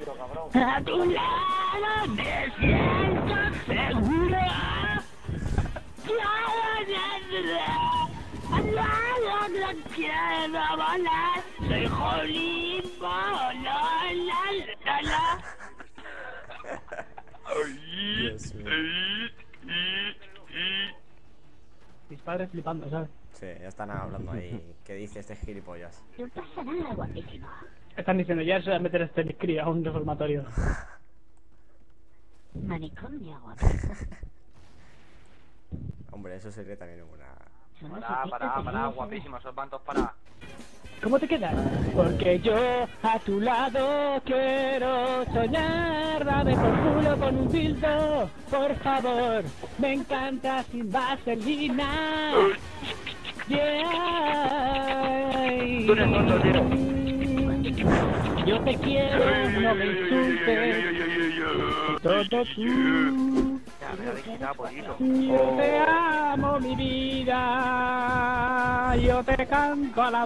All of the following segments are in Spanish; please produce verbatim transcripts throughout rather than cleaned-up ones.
peligro, cabrón. A tu lado me siento seguro. Al lado no quiero volar. Soy Jolimbo, la la la la. Mis padres flipando, ¿sabes? Sí, ya están hablando ahí. ¿Qué dice este gilipollas? No pasa nada, guapísimo. Están ciciendo, ya se va a meter este cría a un reformatorio. Manicomio, guapísimo. Hombre, eso sería también una... Pará, pará, pará, guapísimo, esos bandos para. ¿Cómo te quedas? Porque yo a tu lado quiero soñar. Dame por culo con un dildo, por favor. Me encanta sin vaselina. Yeah. Tú eres tonto, tío. Yo te quiero, no me insultes. Todo tú. Ya, me habéis quitado por eso. Yo te amo, mi vida. Yo te canto al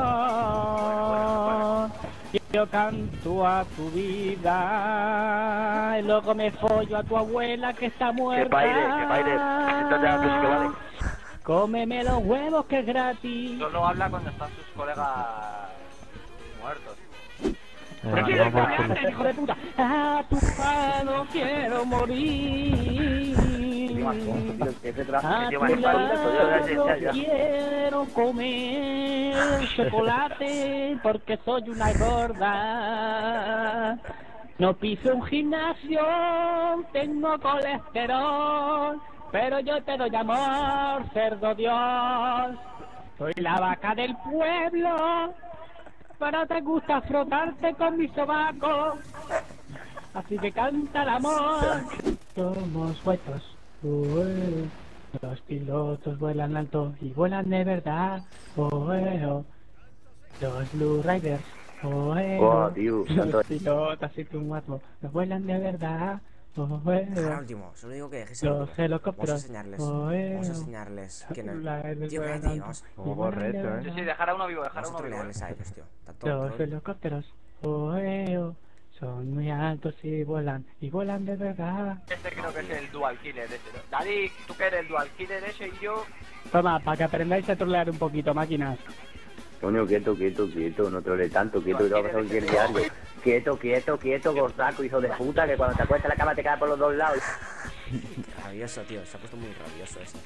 amor. Yo canto a tu vida. Y luego me follo a tu abuela que está muerta. Que baile, que baile. Siéntate antes y que vale. Cómeme los huevos que es gratis. Solo habla cuando están sus colegas muertos. ¿Pero quién es el hijo de puta? A tu lado quiero morir. A tu lado quiero comer chocolate porque soy una gorda. No piso un gimnasio, tengo colesterol, pero yo te doy amor, cerdo Dios. Soy la vaca del pueblo, pero te gusta frotarte con mi sobaco. Así que canta el amor. Somos huecos. Uh, los pilotos vuelan alto y vuelan de verdad. Oh, oh. Los Blue Riders. Oh, oh. Tío, los pilotos y tu mato. Los vuelan de verdad. Oh, oh. Dejar último, solo digo que dejes el Los último. helicópteros. Vamos a enseñarles. Oh, Vamos a oh. enseñarles. ¿Quién es? La- el- Tío, el- cállate, vamos. Como correcto, Sí, eh. sí, dejar a uno vivo, dejar a Vamos a uno vivo. trolearles a ellos, tío. Tanto Los troll. helicópteros. Oh, oh. Son muy altos y vuelan. Y vuelan de verdad. Este creo que es el dual killer ese, ¿no? Dalí, tú que eres el dual killer ese y yo... Toma, para que aprendáis a trolear un poquito, máquinas. Coño, quieto, quieto, quieto, no trole tanto, quieto, que te va a pasar cualquier diario. Quieto, quieto, quieto, gordaco, hijo de puta, que cuando te acuestas en la cama te cae por los dos lados. Rabioso, tío. Se ha puesto muy rabioso ese.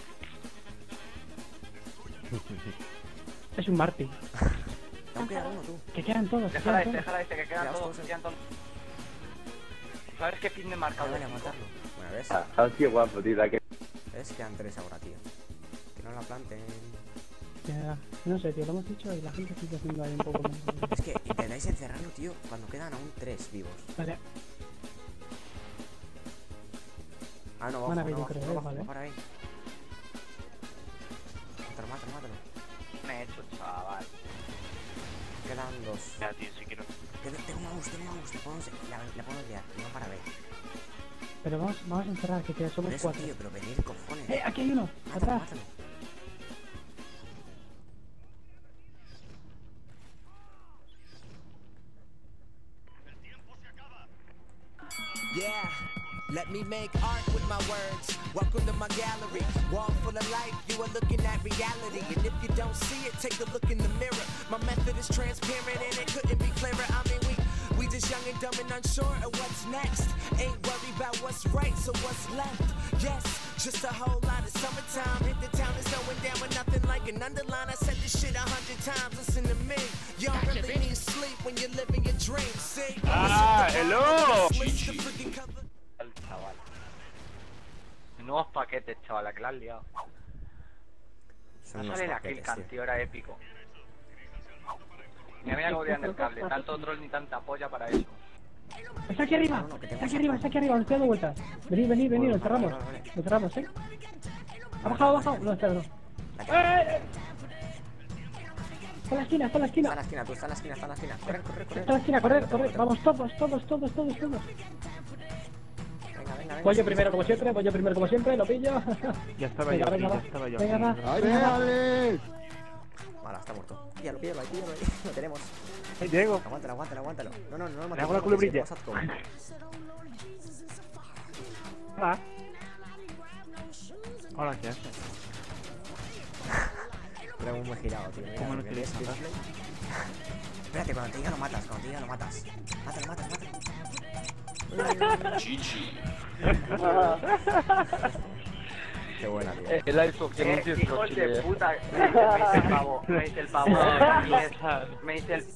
Es un Marty. Aún queda uno, tú. Que quedan todos, que Déjala quedan este, todos. déjala este, que quedan Cuidado, todos, todos. quedan todos. ¿Sabes qué pin de marcador? Vale, a matarlo. Bueno, ¿ves? Ah, ah, tío, guapo, tío, la que... ¿Ves? Quedan tres ahora, tío. Que no la planten. Ya, no sé, tío, lo hemos dicho y la gente sigue haciendo ahí un poco más. Es que intentáis encerrarlo, tío, cuando quedan aún tres vivos. Vale, Ah, no, Van bajo, a no, ver, yo bajo, creo, no, bajo, vale. no, para ahí. Mátalo, mátalo, mátalo. Me he hecho, chaval. Quedan dos. Ya, tío, si quiero... Tengo tengo un mouse, tengo un mouse. Le podemos, la, la podemos liar, no para ver. pero vamos, vamos a encerrar, que queda- somos Por eso, cuatro. tío, pero venir, cojones. ¡Eh, aquí hay uno! Mátalo, ¡Atrás! mátalo. Yeah, let me make art with my words. Welcome to my gallery. Wall full of life, you are looking at reality. And if you don't see it, take a look in the mirror. My method is transparent and it couldn't be clearer. I mean, we we just young and dumb and unsure of what's next. Ain't worried about what's right, so what's left? Yes, just a whole lot of summertime. Hit the town is going down with nothing like an underline. I said this shit a hundred times. Listen to me. You don't really need sleep when you're living your dreams. See? Ah, hello. Switch the freaking cover. El chaval. Nuevos paquetes, chaval, la que la has liado. Son No unos sale la paquetes, kill cam, tío. tío, era épico. Mira, mira cómo tiran el cable. Tanto troll ni tanta polla para eso. ¡Está aquí arriba! ¡Está aquí arriba, está aquí arriba! ¡Nos estoy dando vueltas! Venid, venid, venid, lo encerramos. Lo encerramos, ¿eh? ¿Ha bajado, ha bajado? No, espera, no. ¡Eh! Está en la esquina, está en la esquina. Está en la esquina, tú, está en la esquina, está en la esquina. Corre, corre, corre. Está en la esquina, correr, correr. Vamos todos, todos, todos, todos, todos. Venga, venga, venga. Voy yo primero como siempre, voy yo primero como siempre, lo pillo. Ya estaba Venga, yo aquí, venga, ya va. estaba yo Venga, aquí. va. ¡Ay, Venga, va. Alex! Vale, está muerto. Píllalo, píllalo ahí, píllalo ahí. Lo tenemos. Diego. Aguántalo, aguántalo, aguántalo. No, no, no, no. Le hago la culebrilla. Hola. Hola, ¿qué haces? Pero muy girado, tío. Mira, ¿Cómo no mira, quieres mira, matar? Espérate, cuando te diga lo matas, cuando te diga lo matas. Mátalo, mátalo, mátalo. Qué buena, tío. El iPhone que Eh, no tiene hijos coche. de puta. Me dice el pavo, me dice el pavo. Me dice el...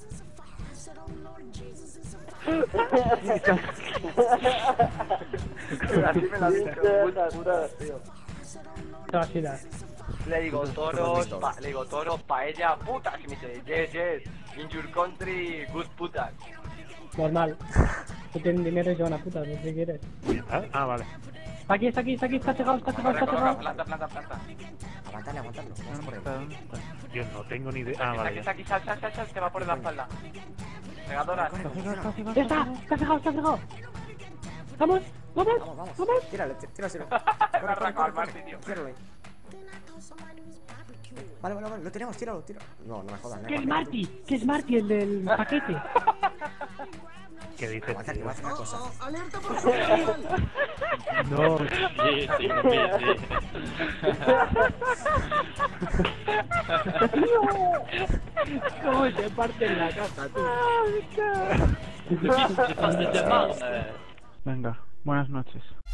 Así me lo ha dicho, puta, puta, tío. Así da. Le digo toros, pa, le digo toros, paella, putas. Y me dice, yes, yes, in your country, good putas. Normal. Que tienen dinero y se van a putas, no sé qué quieres. Ah, ah, vale. Está aquí, está aquí, está aquí, está cegado, está cegado, está Coloca, cegado. planta, planta, planta. Aguantarle, aguantarlo. Vamos por él. Yo no tengo ni idea. Ah, Está vale. aquí, está aquí, sal, sal, sal, sal, te va por la espalda. Pegadora. Corre, corre, corre. Ya está, está cegado, está cegado. Vamos, vamos, Vamos, vamos. vamos. Tírale, tí- tíraselo. Agarra con Marty, tío. Tíralo ahí. Vale, vale, vale. Lo tenemos, tíralo, tíralo. No, no me jodas. ¿Qué es Marty? ¿Qué es Marty, el del paquete? ¿Qué dices? Aguanta, que voy a hacer una cosa. No. ¿Cómo se parte en la casa, tú? Venga, buenas noches.